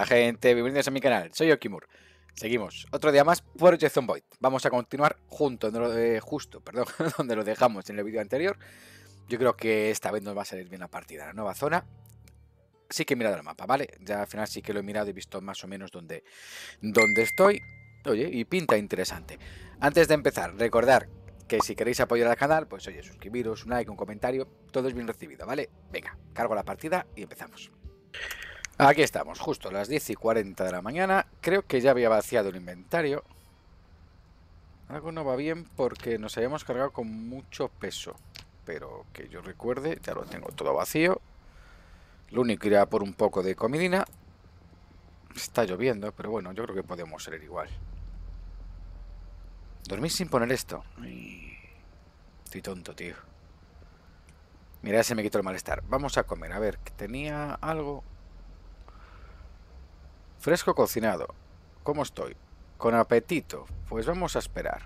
Hola gente, bienvenidos a mi canal, soy Okimur. Seguimos, otro día más por Horizon Zomboid. Vamos a continuar justo donde lo dejamos en el vídeo anterior. Yo creo que esta vez nos va a salir bien la partida. La nueva zona, sí que he mirado el mapa, ¿vale? Ya al final sí que lo he mirado y visto más o menos dónde estoy. Oye, y pinta interesante. Antes de empezar, recordar que si queréis apoyar al canal, pues oye, suscribiros, un like, un comentario, todo es bien recibido, ¿vale? Venga, cargo la partida y empezamos. Aquí estamos, justo a las 10:40 de la mañana. Creo que ya había vaciado el inventario. Algo no va bien porque nos habíamos cargado con mucho peso. Pero que yo recuerde, ya lo tengo todo vacío. Lo único irá por un poco de comidina. Está lloviendo, pero bueno, yo creo que podemos salir igual. Dormir sin poner esto. Ay, estoy tonto, tío. Mira, ya se me quitó el malestar. Vamos a comer, a ver, que tenía algo. Fresco cocinado. ¿Cómo estoy? Con apetito. Pues vamos a esperar.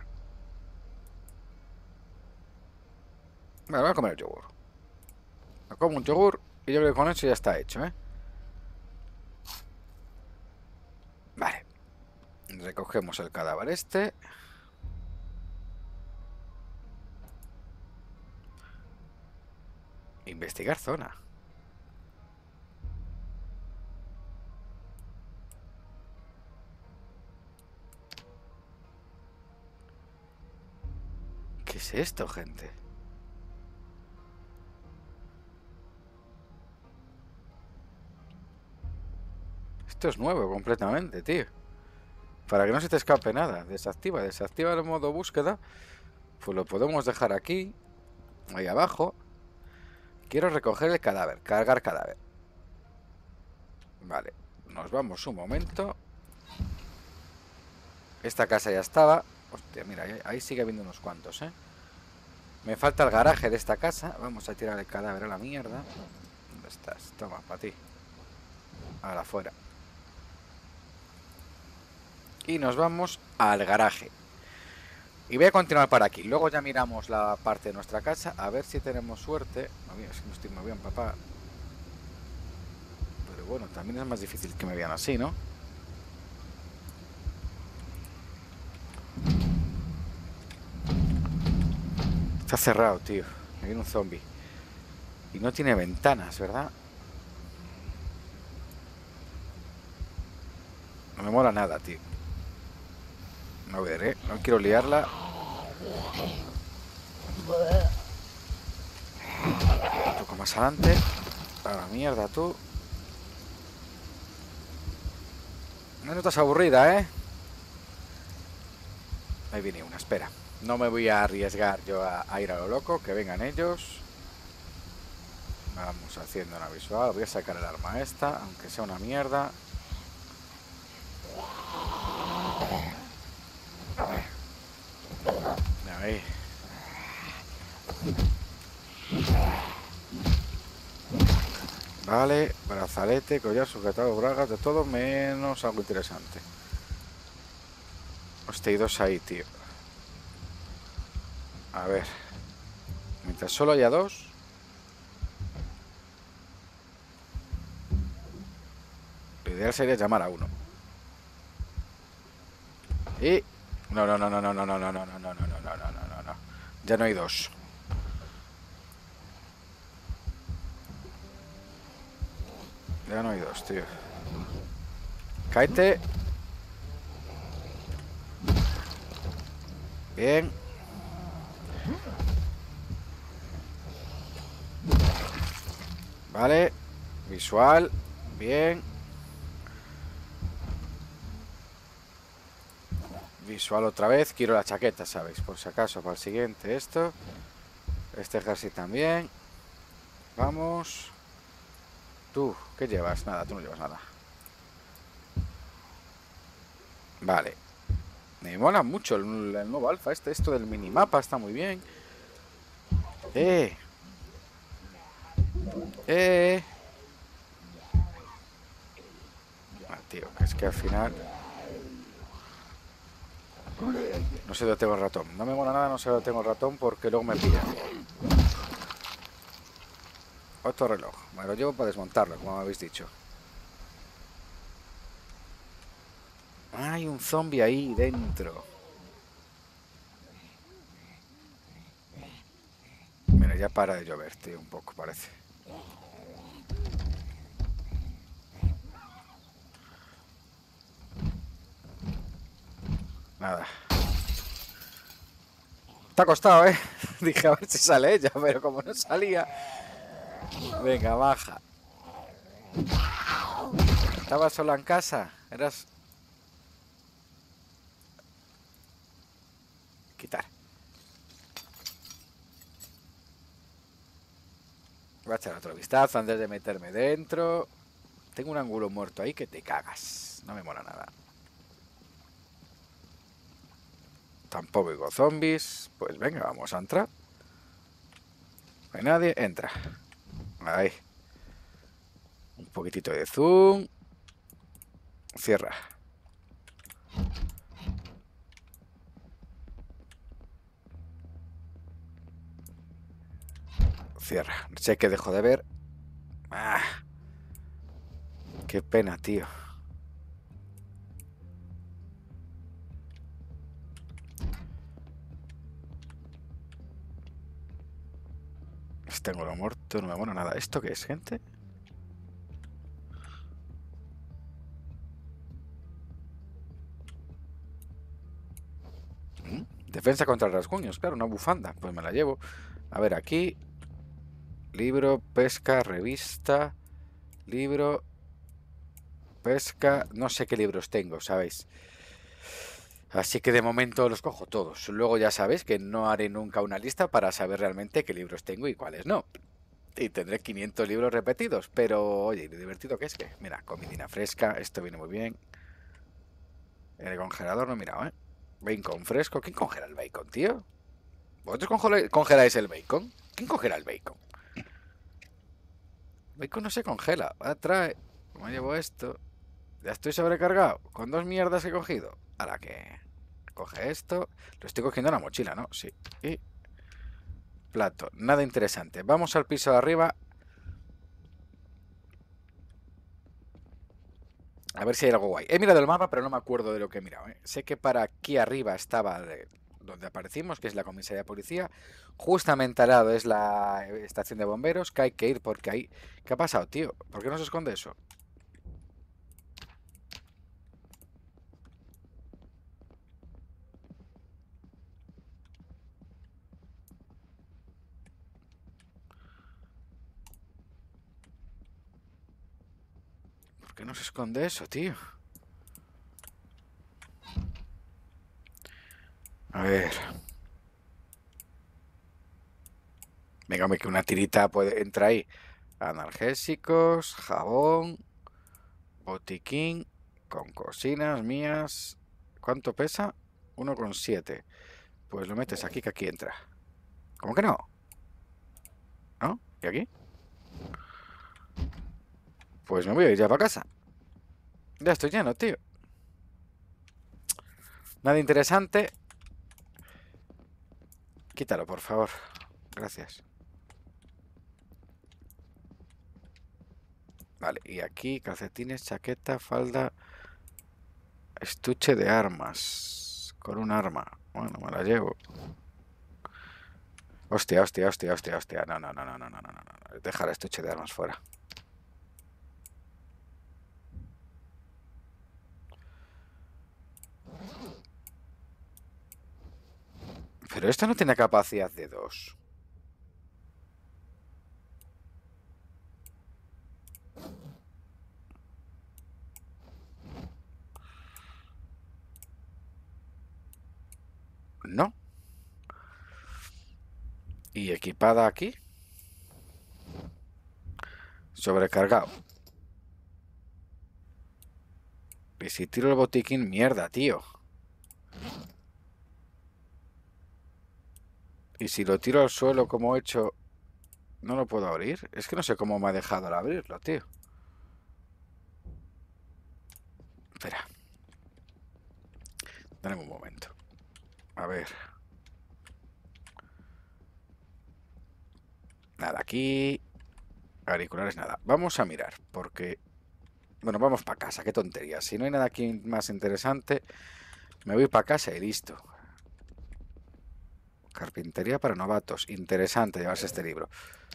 Bueno, voy a comer el yogur. Me como un yogur y yo creo que con eso ya está hecho, ¿eh? Vale. Recogemos el cadáver este. Investigar zona. ¿Qué es esto, gente? Esto es nuevo completamente, tío. Para que no se te escape nada. Desactiva el modo búsqueda. Pues lo podemos dejar aquí. Ahí abajo. Quiero recoger el cadáver. Cargar cadáver. Vale. Nos vamos un momento. Esta casa ya estaba. Hostia, mira, ahí sigue habiendo unos cuantos, ¿eh? Me falta el garaje de esta casa. Vamos a tirar el cadáver a la mierda. ¿Dónde estás? Toma, para ti. Ahora afuera. Y nos vamos al garaje. Y voy a continuar para aquí. Luego ya miramos la parte de nuestra casa. A ver si tenemos suerte. Es que no estoy muy bien, papá. Pero bueno, también es más difícil que me vean así, ¿no? Está cerrado, tío. Me viene un zombie. Y no tiene ventanas, ¿verdad? No me mola nada, tío. A ver, no quiero liarla. Un poco más adelante. A la mierda, tú. No estás aburrida, ¿eh? Ahí viene una, espera. No me voy a arriesgar yo a ir a lo loco. Que vengan ellos. Vamos haciendo una visual. Voy a sacar el arma esta, aunque sea una mierda. Ahí. Vale, brazalete, collar, sujetado, bragas, de todo menos algo interesante. Hostia, hay dos ahí, tío. A ver. Mientras solo haya dos. Lo ideal sería llamar a uno. Y... No. Ya no hay dos. Ya no hay dos, tío. Cáete. Bien. Vale. Visual. Bien. Visual otra vez. Quiero la chaqueta, ¿sabéis? Por si acaso, para el siguiente esto. Este jersey también. Vamos. Tú, ¿qué llevas? Nada, tú no llevas nada. Vale. Me mola mucho el nuevo alfa este. Esto del minimapa está muy bien. Ah, tío, es que al final... No sé dónde tengo el ratón. No me mola nada, no sé dónde tengo el ratón porque luego me pilla. Otro reloj. Me lo llevo para desmontarlo, como me habéis dicho. Hay un zombie ahí dentro. Mira, ya para de llover, tío, un poco parece. Nada. Te ha costado, ¿eh? Dije a ver si sale ella, pero como no salía... Venga, baja. ¿Estabas sola en casa? Eras... Quitar. Voy a echar otro vistazo antes de meterme dentro. Tengo un ángulo muerto ahí que te cagas. No me mola nada. Tampoco digo zombies. Pues venga, vamos a entrar. No hay nadie, entra. Ahí. Un poquitito de zoom. Cierra. Cierra. Sé que dejo de ver. Ah, qué pena, tío. Tengo lo muerto, no me mola nada. ¿Esto qué es, gente? Defensa contra rasguños, claro, una bufanda. Pues me la llevo. A ver, aquí. Libro, pesca, revista. Libro. Pesca. No sé qué libros tengo, ¿sabéis? Así que de momento los cojo todos. Luego ya sabéis que no haré nunca una lista para saber realmente qué libros tengo y cuáles no. Y tendré 500 libros repetidos. Pero, oye, lo divertido que es que... Mira, comidina fresca. Esto viene muy bien. En el congelador no he mirado, ¿eh? Bacon fresco. ¿Quién congela el bacon, tío? ¿Vosotros congeláis el bacon? ¿Quién congela el bacon? El bacon no se congela. Trae. Me llevo esto. Ya estoy sobrecargado. Con 2 mierdas he cogido. Ahora que... Coge esto. Lo estoy cogiendo en la mochila, ¿no? Sí. Y... Plato. Nada interesante. Vamos al piso de arriba. A ver si hay algo guay. He mirado el mapa, pero no me acuerdo de lo que he mirado, ¿eh? Sé que para aquí arriba estaba donde aparecimos, que es la comisaría de policía. Justamente al lado es la estación de bomberos, que hay que ir porque ahí... ¿Qué ha pasado, tío? ¿Por qué no se esconde eso? ¿Por qué no se esconde eso, tío? A ver... Venga, que una tirita puede entrar ahí. Analgésicos, jabón, botiquín, con cocinas mías. ¿Cuánto pesa? 1,7. Pues lo metes aquí, que aquí entra. ¿Cómo que no? ¿No? ¿Y aquí? Pues me voy a ir ya para casa. Ya estoy lleno, tío. Nada interesante. Quítalo, por favor. Gracias. Vale, y aquí calcetines, chaqueta, falda, estuche de armas. Con un arma. Bueno, me la llevo. Hostia, hostia, hostia, hostia, hostia. No, no, no, no, no, no, no, no. Deja el estuche de armas fuera. Pero esto no tiene capacidad de 2. No. Y equipada aquí. Sobrecargado. Y si tiro el botiquín, mierda, tío. Y si lo tiro al suelo como he hecho, no lo puedo abrir. Es que no sé cómo me ha dejado al abrirlo, tío. Espera. Dame un momento. A ver. Nada, aquí. Auriculares, nada. Vamos a mirar, porque Bueno, vamos para casa, qué tontería. Si no hay nada aquí más interesante, me voy para casa y listo. Carpintería para novatos. Interesante llevarse este libro.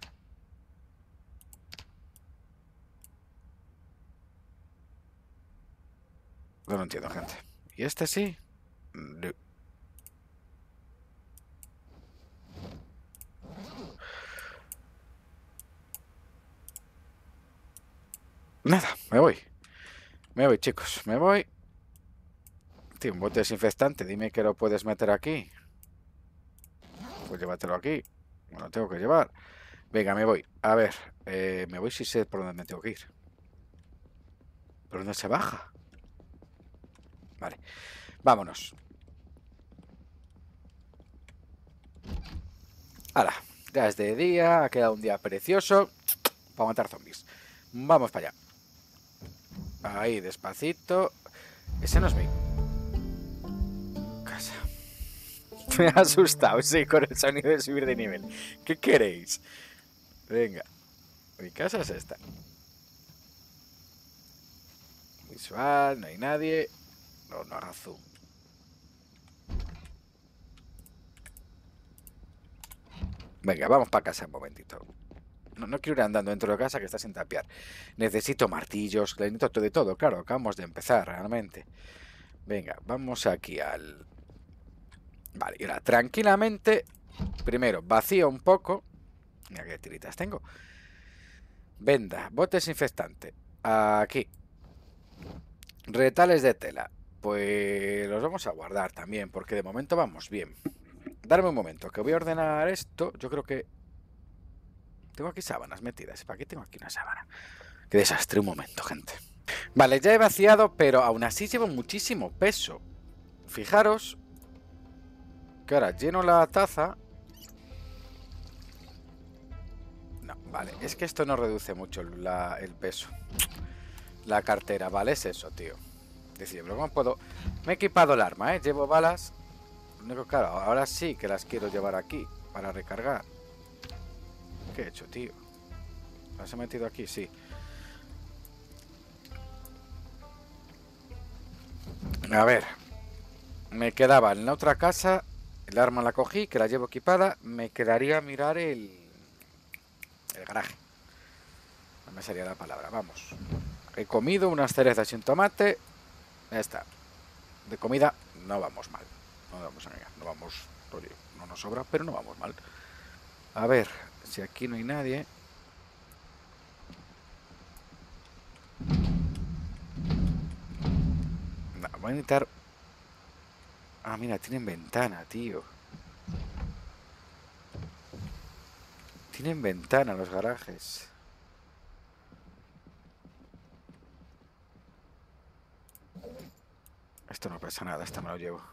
No lo entiendo, gente. ¿Y este sí? No. Nada, me voy. Me voy, chicos, me voy. Tío, un bote desinfectante, dime que lo puedes meter aquí. Pues llévatelo aquí. Me lo tengo que llevar. Venga, me voy. A ver, me voy si sé por dónde me tengo que ir. ¿Por dónde se baja? Vale, vámonos. Hala, ya es de día, ha quedado un día precioso para matar zombies. Vamos para allá. Ahí, despacito. Ese no es mi casa. Me ha asustado, sí, con el sonido de subir de nivel. ¿Qué queréis? Venga, mi casa es esta. Visual, no hay nadie. No, no haga zoom. Venga, vamos para casa un momentito. No quiero ir andando dentro de casa que está sin tapiar. Necesito martillos, necesito de todo, claro, acabamos de empezar realmente. Venga, vamos aquí al... Vale, y ahora tranquilamente, primero vacío un poco. Mira qué tiritas tengo. Venda, bote desinfectante. Aquí. Retales de tela. Pues los vamos a guardar también, porque de momento vamos bien. Darme un momento, que voy a ordenar esto. Yo creo que... Tengo aquí sábanas metidas. ¿Para qué tengo aquí una sábana? Qué desastre, un momento, gente. Vale, ya he vaciado, pero aún así llevo muchísimo peso. Fijaros que ahora lleno la taza. No, vale, es que esto no reduce mucho el peso. La cartera, vale, es eso, tío. Decir, pero ¿cómo puedo? Me he equipado el arma, ¿eh? Llevo balas. Lo único, claro, ahora sí que las quiero llevar aquí para recargar. ¿Qué he hecho, tío? ¿Las he metido aquí? Sí. A ver. Me quedaba en la otra casa. El arma la cogí, que la llevo equipada. Me quedaría mirar el garaje. No me salía la palabra, vamos. He comido unas cerezas y un tomate. Ya está. De comida no vamos mal. No vamos a negar. No vamos... Oye, no nos sobra, pero no vamos mal. A ver, si aquí no hay nadie... No, voy a necesitar... Ah, mira, tienen ventana, tío. Tienen ventana los garajes. Esto no pasa nada, esto me lo llevo.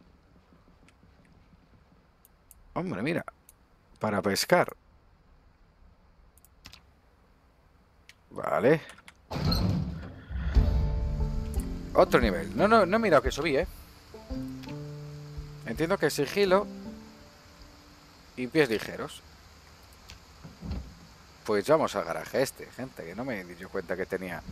Hombre, mira. Para pescar. Vale. Otro nivel. No he mirado que subí, ¿eh? Entiendo que sigilo y pies ligeros. Pues vamos al garaje este, gente, que no me di yo cuenta que tenía.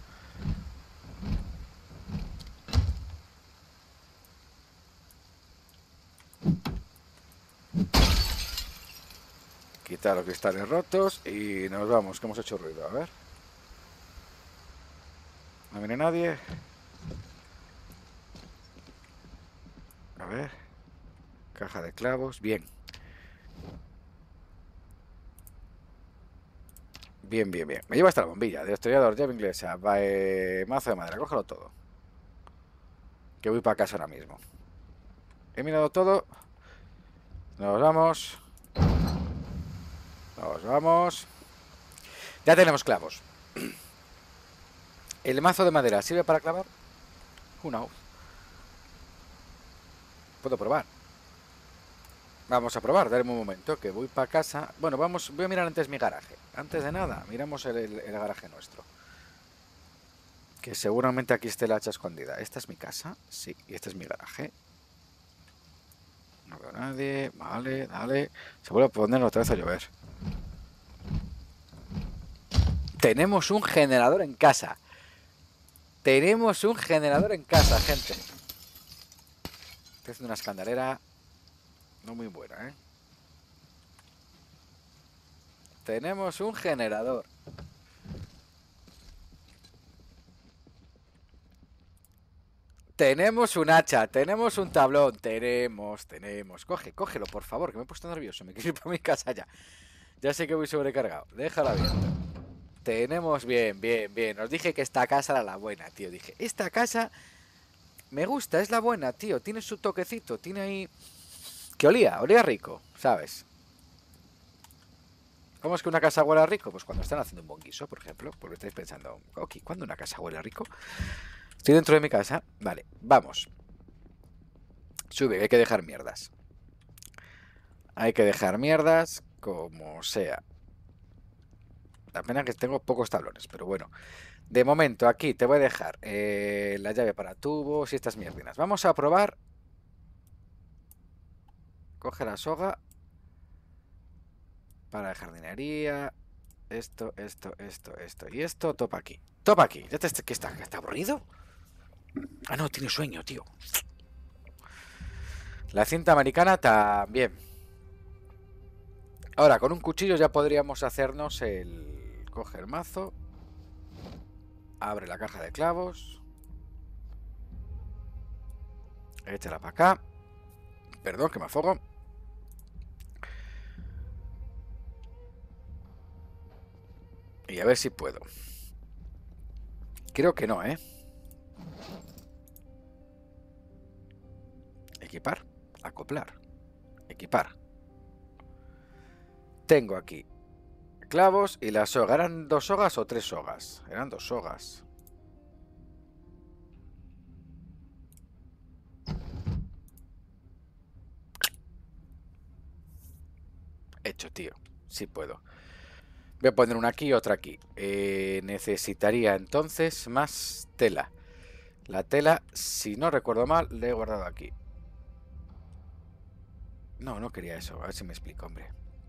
Quitar los cristales rotos y nos vamos, que hemos hecho ruido, a ver. No viene nadie. A ver. Caja de clavos, bien. Bien. Me lleva hasta la bombilla. Destornillador, llave inglesa, mazo de madera, cógelo todo. Que voy para casa ahora mismo. He mirado todo. Nos vamos. Nos vamos. Ya tenemos clavos. ¿El mazo de madera sirve para clavar? Who knows? Puedo probar. Vamos a probar, darme un momento, que voy para casa. Bueno, voy a mirar antes mi garaje. Antes de nada, miramos el garaje nuestro. Que seguramente aquí esté la hacha escondida. ¿Esta es mi casa? Sí, y este es mi garaje. No veo a nadie. Vale, dale. Se vuelve a poner otra vez a llover. Tenemos un generador en casa. Tenemos un generador en casa, gente. Estoy haciendo una escandalera no muy buena, ¿eh? Tenemos un generador. Tenemos un hacha, tenemos un tablón, tenemos. Cógelo, por favor, que me he puesto nervioso. Me quiero ir para mi casa ya. Ya sé que voy sobrecargado. Déjala abierta. Tenemos, bien. Os dije que esta casa era la buena, tío. Dije, esta casa me gusta, es la buena, tío. Tiene su toquecito, tiene ahí... Que olía rico, ¿sabes? ¿Cómo es que una casa huele rico? Pues cuando están haciendo un buen guiso, por ejemplo. Porque estáis pensando, ok, ¿cuándo una casa huele rico? Estoy dentro de mi casa. Vale, vamos. Sube, hay que dejar mierdas. Hay que dejar mierdas como sea. La pena que tengo pocos tablones, pero bueno. De momento, aquí te voy a dejar la llave para tubos y estas mierdinas. Vamos a probar. Coge la soga. Para jardinería. Esto. Y esto, topa aquí. Topa aquí. ¿Ya que está aburrido? Ah, no, tiene sueño, tío. La cinta americana también. Ahora, con un cuchillo ya podríamos hacernos el... Coge el mazo. Abre la caja de clavos. Échala para acá. Perdón, que me afogo. Y a ver si puedo. Creo que no, ¿eh? Equipar. Acoplar. Equipar. Tengo aquí clavos y la soga. ¿Eran 2 sogas o 3 sogas? Eran 2 sogas. Hecho, tío. Sí puedo. Voy a poner una aquí y otra aquí. Necesitaría entonces más tela. La tela, si no recuerdo mal, la he guardado aquí. No quería eso. A ver si me explico, hombre.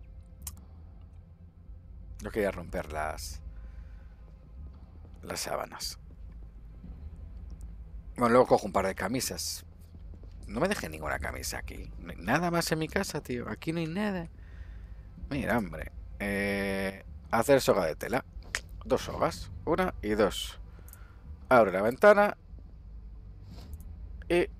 No quería romper las sábanas. Bueno, luego cojo un par de camisas. No me dejé ninguna camisa aquí. No hay nada más en mi casa, tío. Aquí no hay nada. Mira, hombre. Hacer soga de tela. 2 sogas. 1 y 2. Abre la ventana. Y...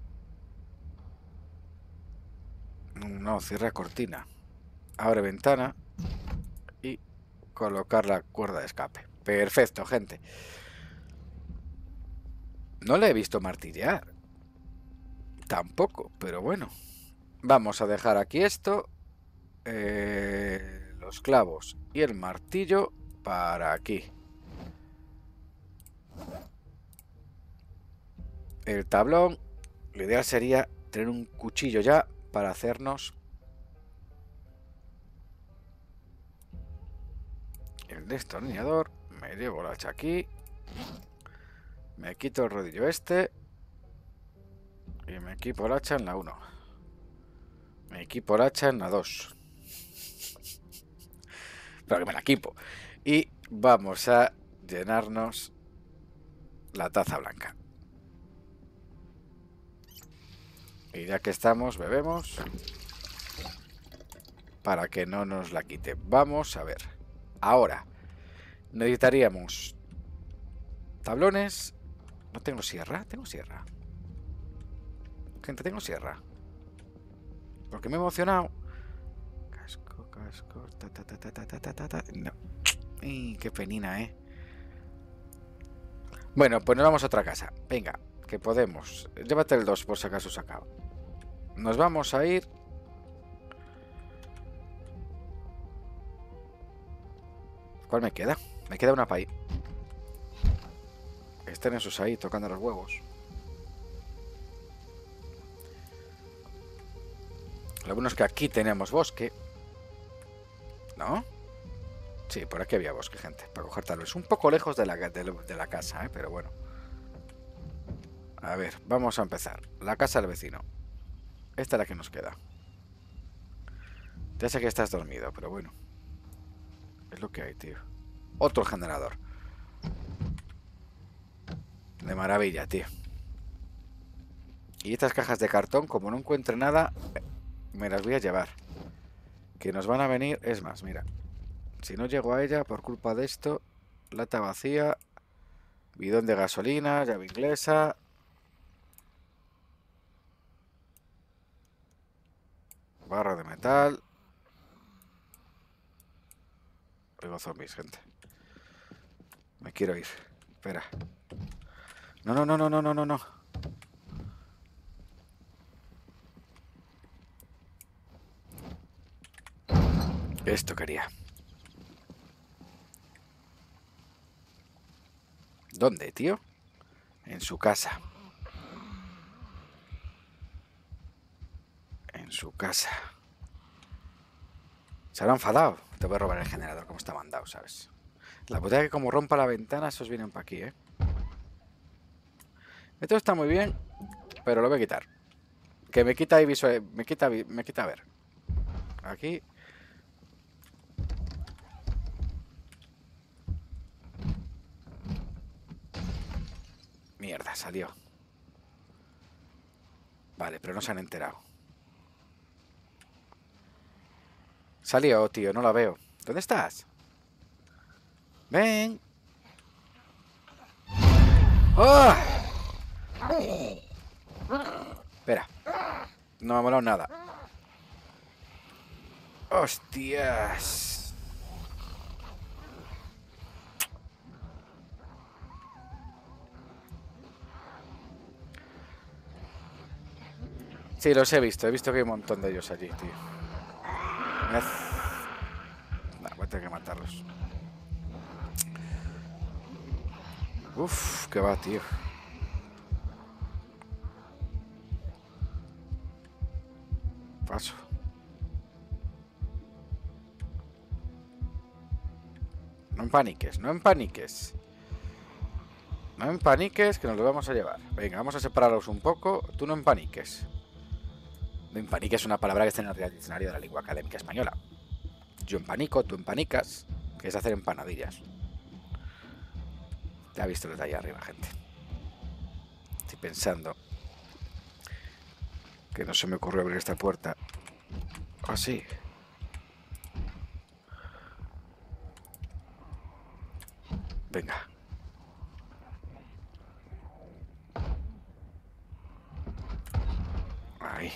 No, cierra cortina. Abre ventana. Y colocar la cuerda de escape. Perfecto, gente. No le he visto martillear. Tampoco, pero bueno. Vamos a dejar aquí esto. Los clavos y el martillo para aquí. El tablón. Lo ideal sería tener un cuchillo ya para hacernos el destornillador. Me llevo la hacha aquí. Me quito el rodillo este. Y me equipo el hacha en la 1. Me equipo el hacha en la 2. Pero que me la equipo. Y vamos a llenarnos la taza blanca. Y ya que estamos, bebemos. Para que no nos la quite. Vamos a ver. Ahora, necesitaríamos tablones. No tengo sierra. Tengo sierra. Gente, tengo sierra. Porque me he emocionado. Casco. No. Qué penina, ¿eh? Bueno, pues nos vamos a otra casa. Venga, que podemos. Llévate el 2 por si acaso se acaba. Nos vamos a ir. ¿Cuál me queda? Me queda una para ahí. Estén esos ahí tocando los huevos. Lo bueno es que aquí tenemos bosque. ¿No? Sí, por aquí había bosque, gente. Para coger tal vez un poco lejos de la casa, ¿eh? Pero bueno. A ver, vamos a empezar. La casa del vecino. Esta es la que nos queda. Ya sé que estás dormido, pero bueno. Es lo que hay, tío. Otro generador. De maravilla, tío. Y estas cajas de cartón, como no encuentre nada, me las voy a llevar. Que nos van a venir... Es más, mira. Si no llego a ella por culpa de esto... Lata vacía... Bidón de gasolina, llave inglesa... Barra de metal... Oigo zombies, gente. Me quiero ir. Espera. No, no, no, no, no, no, no, no. Esto quería. ¿Dónde, tío? En su casa. En su casa. Se habrá enfadado. Te voy a robar el generador como está mandado, ¿sabes? La puta que como rompa la ventana, esos vienen para aquí, ¿eh? Esto está muy bien, pero lo voy a quitar. Que me quita ahí visual... Me quita a ver. Aquí. Mierda, salió. Vale, pero no se han enterado. Salió, tío, no la veo. ¿Dónde estás? Ven. ¡Oh! Espera. No me ha molado nada. ¡Hostias! Sí, los he visto. He visto que hay un montón de ellos allí, tío. Nah, voy a tener que matarlos. Uf, qué va, tío. Paso. No empaniques, no empaniques. No empaniques, que nos lo vamos a llevar. Venga, vamos a separarlos un poco. Tú no empaniques. No empaniques es una palabra que está en el diccionario de la lengua académica española. Yo empanico, tú empanicas, que es hacer empanadillas. Ya he visto desde allá arriba, gente. Estoy pensando que no se me ocurrió abrir esta puerta. Así. Venga. Ahí.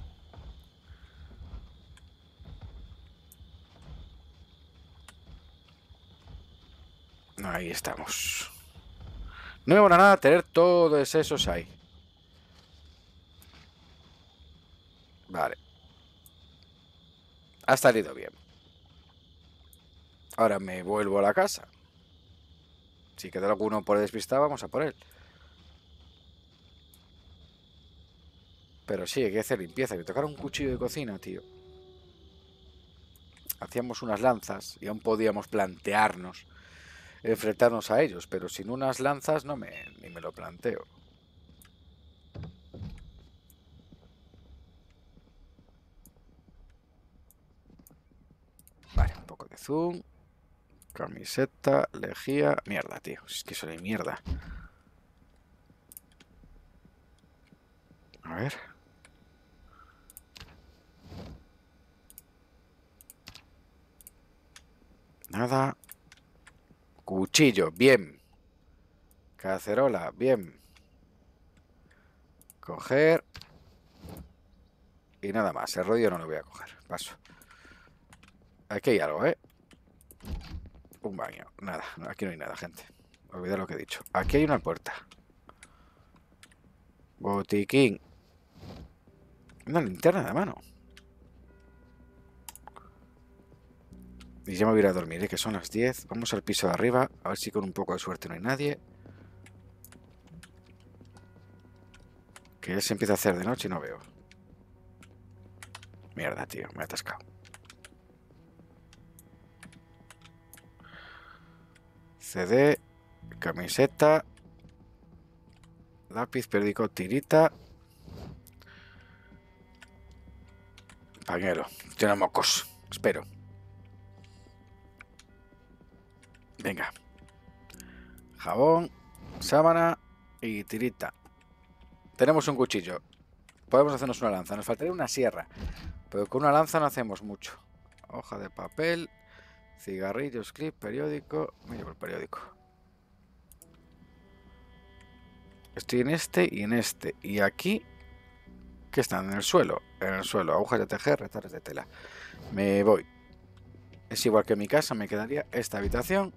Ahí estamos. No me mola nada tener todos esos ahí. Vale. Ha salido bien. Ahora me vuelvo a la casa. Si queda alguno por despistado, vamos a por él. Pero sí, hay que hacer limpieza. Que tocar un cuchillo de cocina, tío. Hacíamos unas lanzas y aún podíamos plantearnos enfrentarnos a ellos, pero sin unas lanzas ni me lo planteo. Vale, un poco de zoom. Camiseta, lejía. Mierda, tío. Es que eso de mierda. A ver. Nada. Cuchillo, bien. Cacerola, bien. Coger. Y nada más. El rollo no lo voy a coger. Paso. Aquí hay algo, ¿eh? Un baño. Nada. Aquí no hay nada, gente. Olvidad lo que he dicho. Aquí hay una puerta. Botiquín. Una linterna de mano. Y ya me voy a ir a dormir, que son las 10. Vamos al piso de arriba. A ver si con un poco de suerte no hay nadie. Que ya se empieza a hacer de noche y no veo. Mierda, tío. Me he atascado. CD. Camiseta. Lápiz, periódico, tirita. Pañuelo. Tiene mocos. Espero. Venga. Jabón. Sábana. Y tirita. Tenemos un cuchillo. Podemos hacernos una lanza. Nos faltaría una sierra. Pero con una lanza no hacemos mucho. Hoja de papel. Cigarrillos, clip, periódico. Me llevo el periódico. Estoy en este y en este. Y aquí... ¿Qué están? En el suelo. En el suelo. Agujas de tejer, retares de tela. Me voy. Es igual que en mi casa. Me quedaría esta habitación.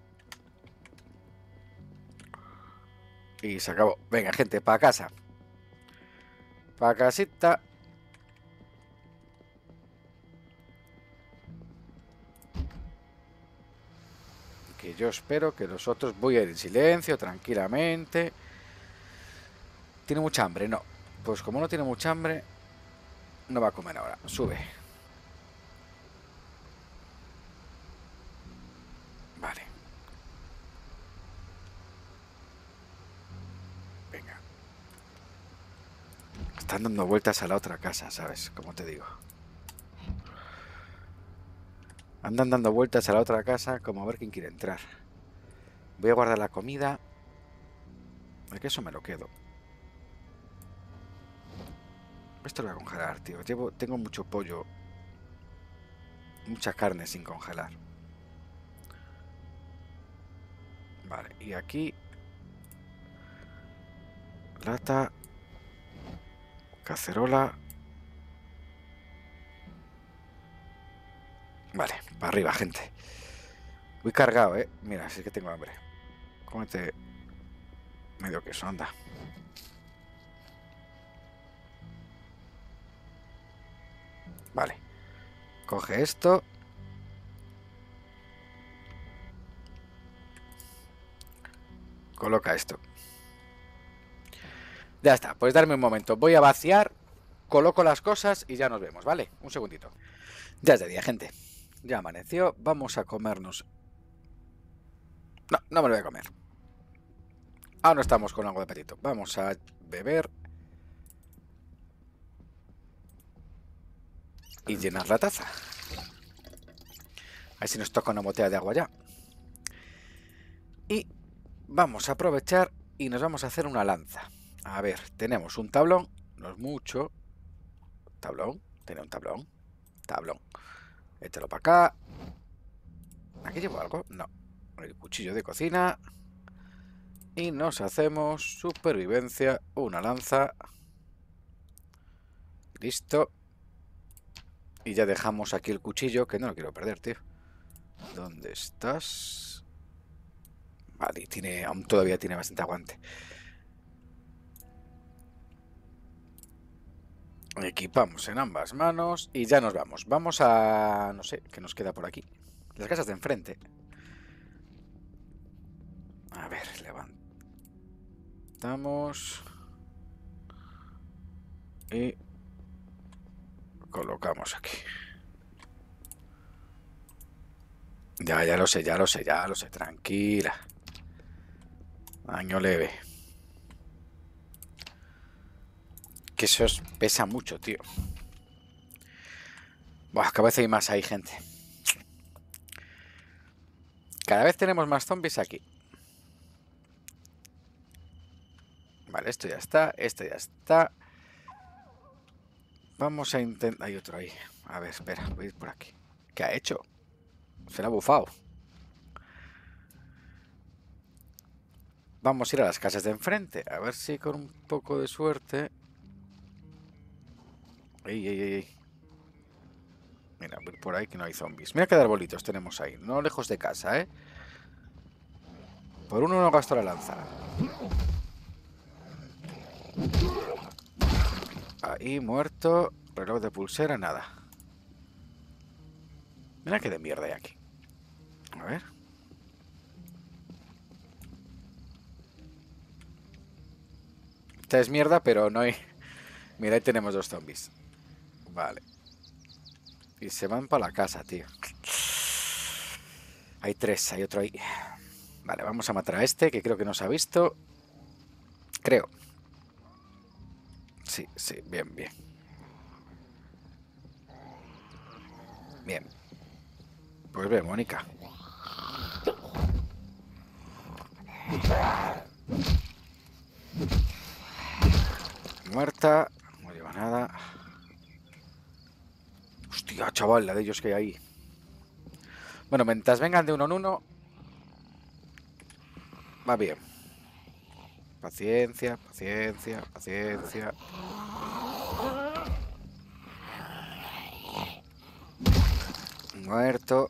Y se acabó. Venga, gente, para casa. Para casita. Que yo espero que los otros... Voy a ir en silencio, tranquilamente. ¿Tiene mucha hambre? No. Pues como no tiene mucha hambre, no va a comer ahora. Sube. Vale. Venga. Están dando vueltas a la otra casa, ¿sabes? Como te digo. Andan dando vueltas a la otra casa como a ver quién quiere entrar. Voy a guardar la comida. El queso me lo quedo. Esto lo voy a congelar, tío. Tengo mucho pollo. Mucha carne sin congelar. Vale, y aquí... Lata. Cacerola. Vale, para arriba, gente. Voy cargado, ¿eh? Mira, si es que tengo hambre. Cómete medio queso, anda. Vale. Coge esto. Coloca esto. Ya está, pues darme un momento. Voy a vaciar, coloco las cosas y ya nos vemos, ¿vale? Un segundito. Ya es de día, gente. Ya amaneció. Vamos a comernos... No, no me lo voy a comer. Aún no estamos con algo de apetito. Vamos a beber. Y llenar la taza. A ver si nos toca una botella de agua ya. Y vamos a aprovechar y nos vamos a hacer una lanza. A ver, tenemos un tablón. No es mucho. Tablón. Tiene un tablón. Tablón. Échalo para acá. ¿Aquí llevo algo? No. El cuchillo de cocina. Y nos hacemos supervivencia. Una lanza. Listo. Y ya dejamos aquí el cuchillo, que no lo quiero perder, tío. ¿Dónde estás? Vale, aún todavía tiene bastante aguante. Equipamos en ambas manos y ya nos vamos. Vamos a... no sé, ¿qué nos queda por aquí? Las casas de enfrente. A ver, levantamos. Y... colocamos aquí. Ya lo sé, tranquila. Daño leve. Que eso pesa mucho, tío. Buah, cada vez hay más ahí, gente. Cada vez tenemos más zombies aquí. Vale, esto ya está, esto ya está. Vamos a intentar... Hay otro ahí. A ver, espera, voy a ir por aquí. ¿Qué ha hecho? Se le ha bufado. Vamos a ir a las casas de enfrente. A ver si con un poco de suerte... ¡Ey! Mira, voy por ahí que no hay zombies. Mira qué arbolitos tenemos ahí. No lejos de casa, ¿eh? Por uno no gasto la lanza. Ahí, muerto. Reloj de pulsera, nada. Mira qué de mierda hay aquí. A ver. Esta es mierda, pero no hay... Mira, ahí tenemos dos zombies. Vale. Y se van para la casa, tío. Hay tres, hay otro ahí. Vale, vamos a matar a este, que creo que nos ha visto. Creo. Sí, bien. Bien. Pues ve, Mónica. muerta. No lleva nada. Hostia, chaval, la de ellos que hay ahí. Bueno, mientras vengan de uno en uno, va bien. Paciencia, paciencia, paciencia. Muerto.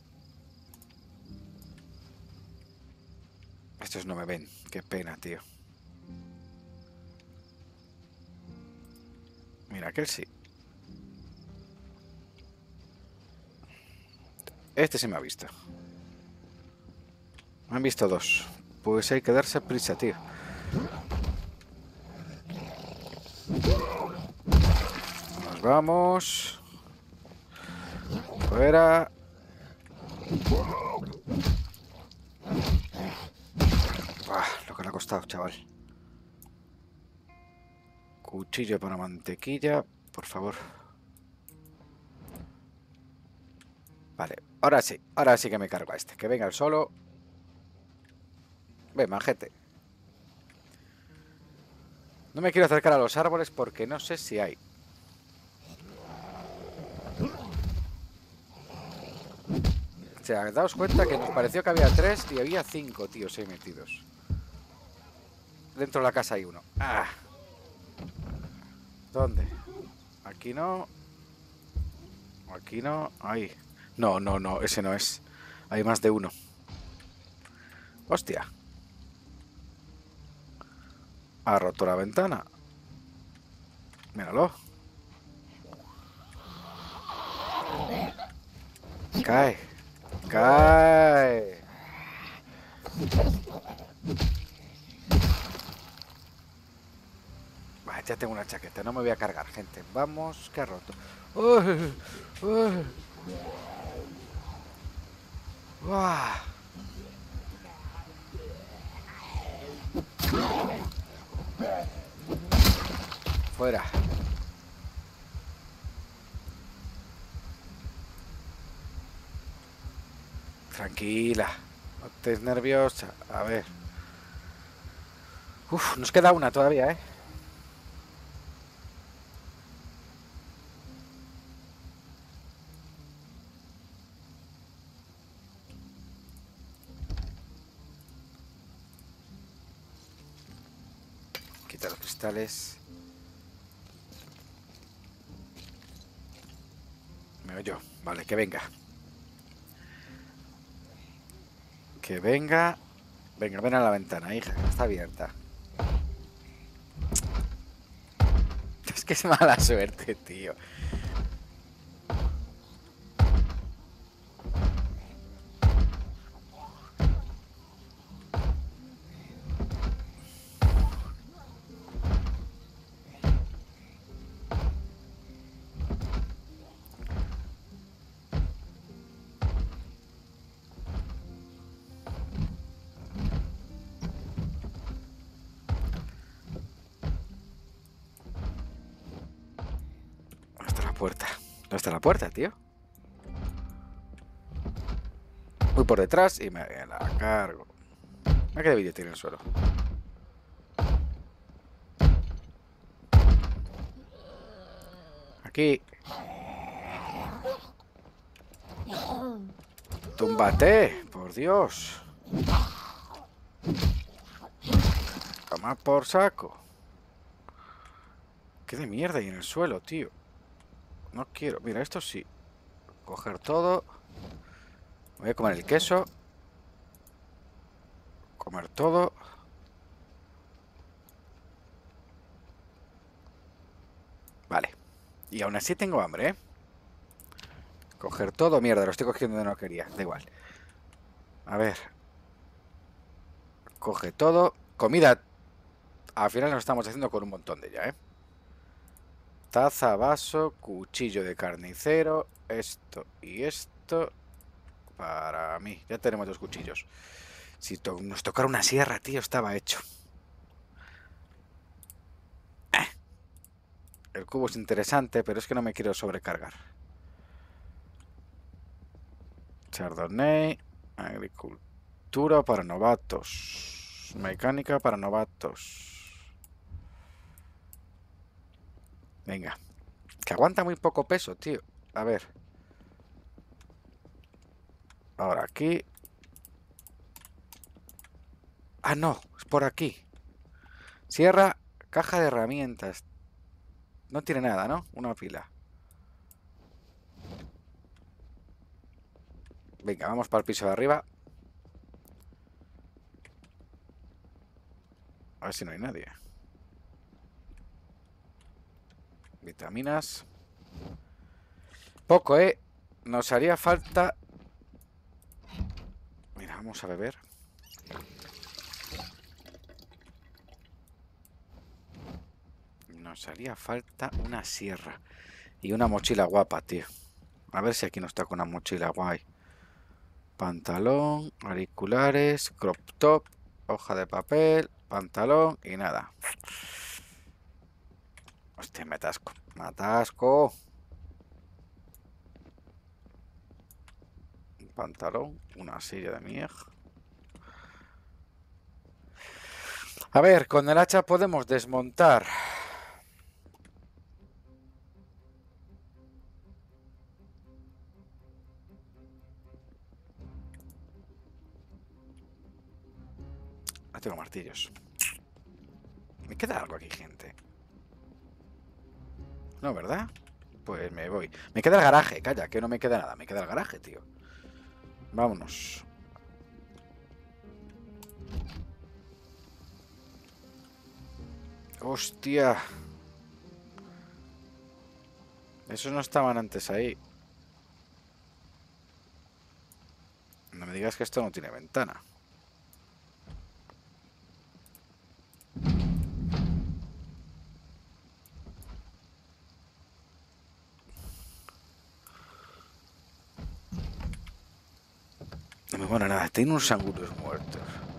Estos no me ven. Qué pena, tío. Mira, aquel sí. Este sí me ha visto. Me han visto dos. Pues hay que darse prisa, tío. Nos vamos. Fuera. Lo que le ha costado, chaval. Cuchillo para mantequilla, por favor. Vale, ahora sí que me cargo a este. Que venga el solo. Ven, manjete. No me quiero acercar a los árboles porque no sé si hay. O sea, daos cuenta que nos pareció que había 3 y había 5 tíos ahí metidos. Dentro de la casa hay uno. ¡Ah! ¿Dónde? Aquí no. Aquí no. Ahí. No, no, no. Ese no es. Hay más de uno. Hostia. Ha roto la ventana. Míralo. Cae. Cae. Vale, ya tengo una chaqueta. No me voy a cargar, gente. Vamos, que ha roto. ¡Uy! ¡Uy! ¡Uah! Fuera. Tranquila. No estés nerviosa. A ver. Uf, nos queda una todavía, ¿eh? Quita los cristales. Me oyo. Vale, que venga. Que venga. Venga, ven a la ventana, hija. Está abierta. Es que es mala suerte, tío. Puerta. ¿Dónde está la puerta, tío? Voy por detrás y me la cargo. Mira qué de vídeo tiene el suelo. Aquí. ¡Túmbate! ¡Por Dios! Toma por saco. ¿Qué de mierda hay en el suelo, tío? No quiero. Mira, esto sí. Coger todo. Voy a comer el queso. Comer todo. Vale. Y aún así tengo hambre, ¿eh? Coger todo. Mierda, lo estoy cogiendo donde no quería. Da igual. A ver. Coge todo. Comida. Al final nos estamos haciendo con un montón de ella, ¿eh? Taza, vaso, cuchillo de carnicero. Esto y esto. Para mí. Ya tenemos 2 cuchillos. Si nos tocara una sierra, tío, estaba hecho. El cubo es interesante, pero es que no me quiero sobrecargar. Chardonnay. Agricultura para novatos. Mecánica para novatos. Venga. Que aguanta muy poco peso, tío. A ver. Ahora aquí. Ah, no. Es por aquí. Sierra, caja de herramientas. No tiene nada, ¿no? Una pila. Venga, vamos para el piso de arriba. A ver si no hay nadie. Vitaminas. Poco, ¿eh? Nos haría falta... Mira, vamos a beber. Nos haría falta una sierra. Y una mochila guapa, tío. A ver si aquí nos está con una mochila guay. Pantalón, auriculares, crop top, hoja de papel, pantalón y nada. Hostia, me atasco. Me atasco. Un pantalón, una silla de mierda. A ver, con el hacha podemos desmontar. No tengo martillos. ¿Me queda algo aquí, gente? No, ¿verdad? Pues me voy. Me queda el garaje, calla, que no me queda nada. Me queda el garaje, tío. Vámonos. Hostia. Esos no estaban antes ahí. No me digas que esto no tiene ventana. No me mola nada. Tiene unos sanguros muertos.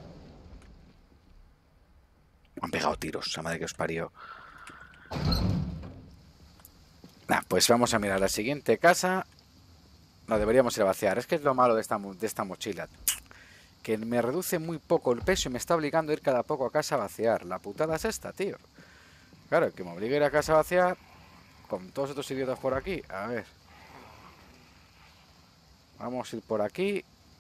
Han pegado tiros, la madre que os parió. Nah, pues vamos a mirar la siguiente casa. No, deberíamos ir a vaciar. Es que es lo malo de esta mochila. Que me reduce muy poco el peso y me está obligando a ir cada poco a casa a vaciar. La putada es esta, tío. Claro, que me obliga a ir a casa a vaciar con todos estos idiotas por aquí. A ver. Vamos a ir por aquí.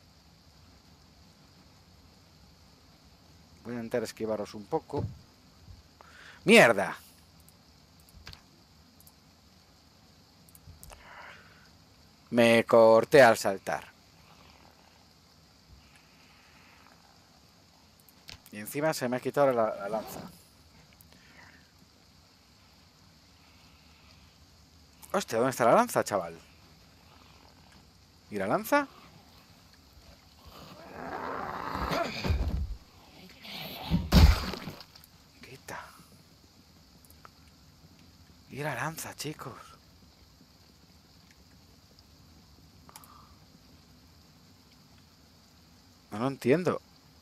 Voy a intentar esquivaros un poco. ¡Mierda! Me corté al saltar. Y encima se me ha quitado la lanza. Hostia, ¿dónde está la lanza, chaval? ¿Y la lanza? Quita. ¿Y la lanza, chicos? No lo entiendo.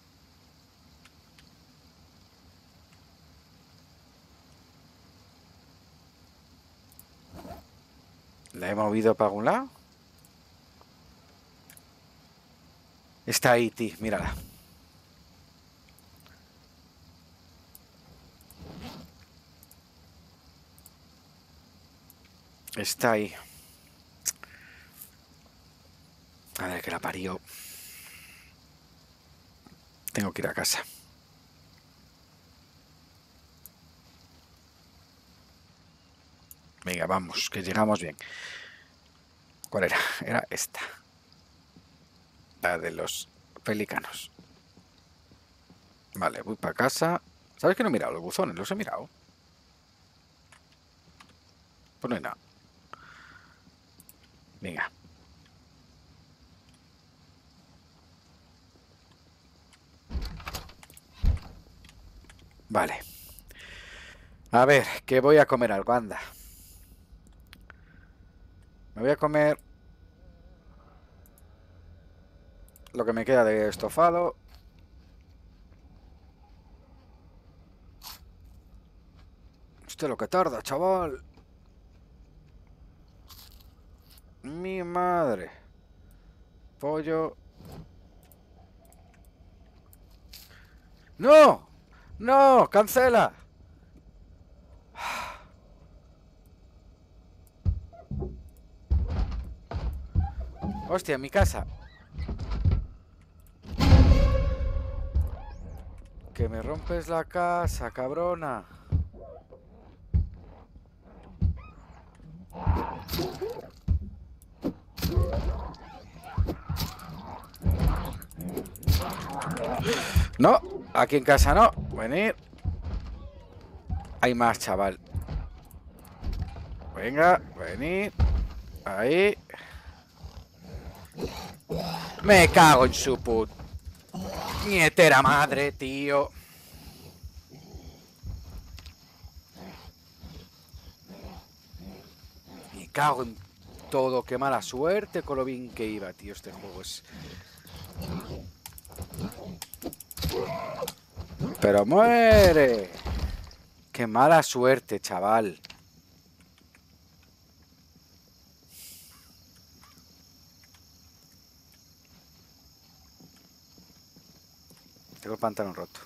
¿La he movido para algún lado? Está ahí, tío, mírala. Está ahí. A ver, que la parió. Tengo que ir a casa. Venga, vamos, que llegamos bien. ¿Cuál era? Era esta. La de los pelícanos. Vale, voy para casa. ¿Sabes que no he mirado los buzones? Los he mirado. Pues no hay nada. Venga. Vale. A ver, que voy a comer algo, anda. Me voy a comer lo que me queda de estofado. Hostia, lo que tarda, chaval. Mi madre. Pollo. ¡No! ¡No! ¡Cancela! Hostia, en mi casa. Que me rompes la casa, cabrona. No, aquí en casa no. Venir. Hay más, chaval. Venga, venid. Ahí. Me cago en su nietera madre, tío. Me cago en todo. Qué mala suerte con lo bien que iba, tío. Este juego es... Pero muere. Qué mala suerte, chaval. Tengo el pantalón roto.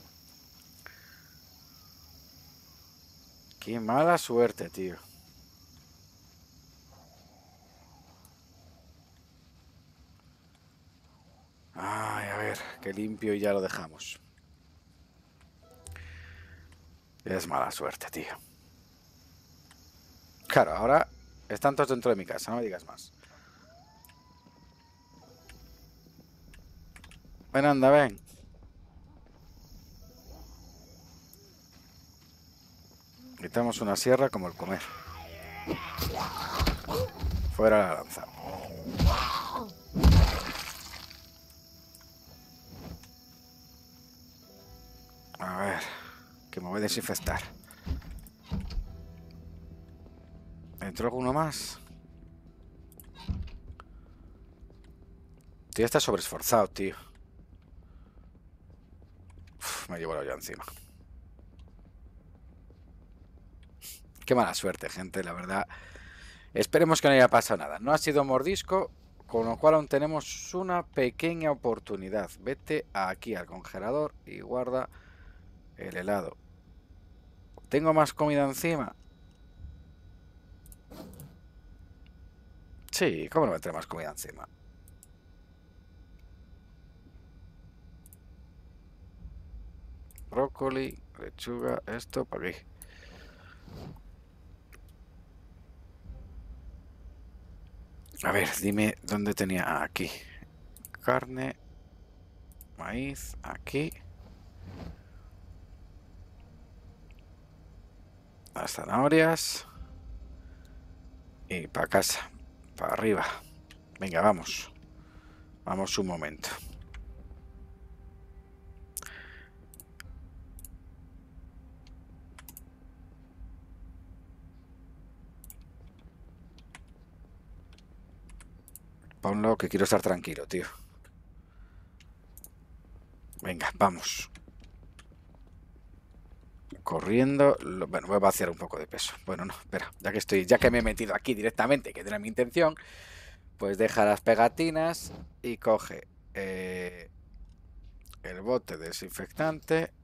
Qué mala suerte, tío. Ay, a ver, que limpio y ya lo dejamos. Es mala suerte, tío. Claro, ahora están todos dentro de mi casa, no me digas más. Ven, anda, ven. Quitamos una sierra como el comer. Fuera la lanza. A ver, que me voy a desinfectar. ¿Entró alguno más? Tío, está sobreesforzado, tío. Uf, me llevo la olla encima. Qué mala suerte, gente, la verdad. Esperemos que no haya pasado nada. No ha sido mordisco, con lo cual aún tenemos una pequeña oportunidad. Vete aquí al congelador y guarda el helado. ¿Tengo más comida encima? Sí, ¿cómo no meter más comida encima? Brócoli, lechuga, esto para aquí. A ver, dime dónde tenía. Aquí. Carne, maíz, aquí. Las zanahorias. Y para casa, para arriba. Venga, vamos. Vamos un momento. Ponlo que quiero estar tranquilo, tío. Venga, vamos. Corriendo. Bueno, voy a vaciar un poco de peso. Bueno, no, espera. Ya que me he metido aquí directamente, que era mi intención, pues deja las pegatinas y coge el bote desinfectante,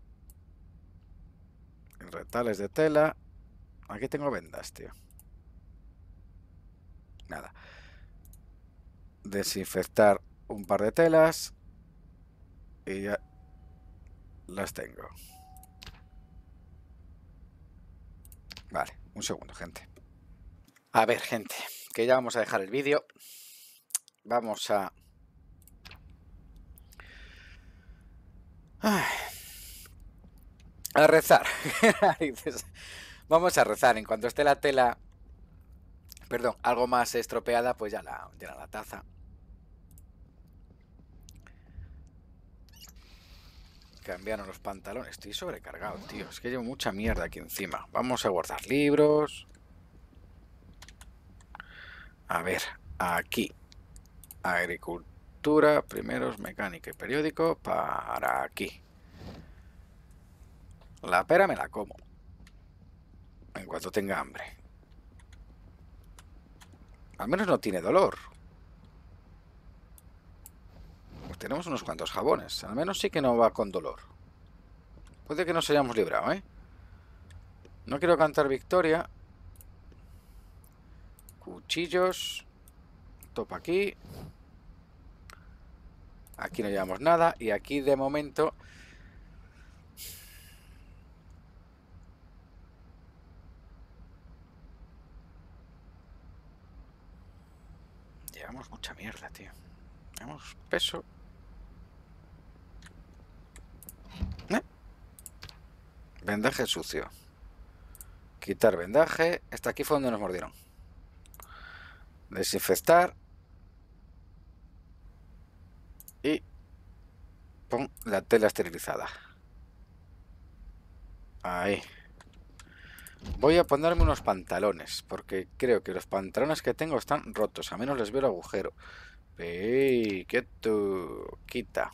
retales de tela. Aquí tengo vendas, tío. Nada. Desinfectar un par de telas y ya las tengo. Vale, un segundo, gente. A ver, gente, que ya vamos a dejar el vídeo. Vamos a... a rezar. Vamos a rezar. En cuanto esté la tela, perdón, algo más estropeada, pues ya la taza. Cambiaron los pantalones. Estoy sobrecargado, tío. Es que llevo mucha mierda aquí encima. Vamos a guardar libros. A ver, aquí. Agricultura, primeros, mecánica y periódico. Para aquí. La pera me la como. En cuanto tenga hambre. Al menos no tiene dolor. Pues tenemos unos cuantos jabones. Al menos sí que no va con dolor. Puede que nos hayamos librado, ¿eh? No quiero cantar victoria. Cuchillos. Topa aquí. Aquí no llevamos nada. Y aquí de momento... Llevamos mucha mierda, tío. Llevamos peso. Vendaje sucio. Quitar vendaje. Hasta aquí fue donde nos mordieron. Desinfectar. Y pon la tela esterilizada. Ahí. Voy a ponerme unos pantalones, porque creo que los pantalones que tengo están rotos. A menos les veo el agujero. ¡Ey! ¡Quieto! Quita.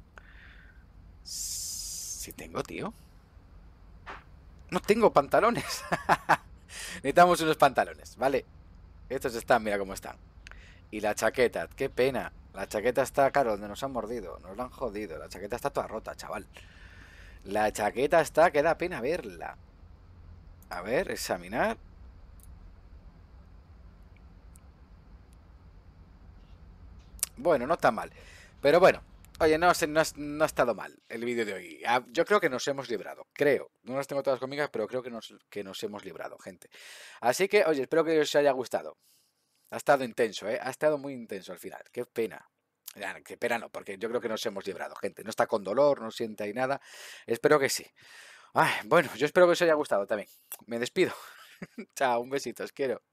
Si tengo, tío. No tengo pantalones. Necesitamos unos pantalones, ¿vale? Estos están, mira cómo están. Y la chaqueta, qué pena. La chaqueta está, claro, donde nos han mordido. Nos la han jodido. La chaqueta está toda rota, chaval. La chaqueta está, que da pena verla. A ver, examinar. Bueno, no está mal. Pero bueno, oye, no ha estado mal el vídeo de hoy. Yo creo que nos hemos librado. Creo. No las tengo todas conmigo, pero creo que nos hemos librado, gente. Así que, oye, espero que os haya gustado. Ha estado intenso, ¿eh? Ha estado muy intenso al final. Qué pena. Ya, qué pena no, porque yo creo que nos hemos librado, gente. No está con dolor, no siente ahí nada. Espero que sí. Ay, bueno, yo espero que os haya gustado también. Me despido. Chao, un besito, os quiero.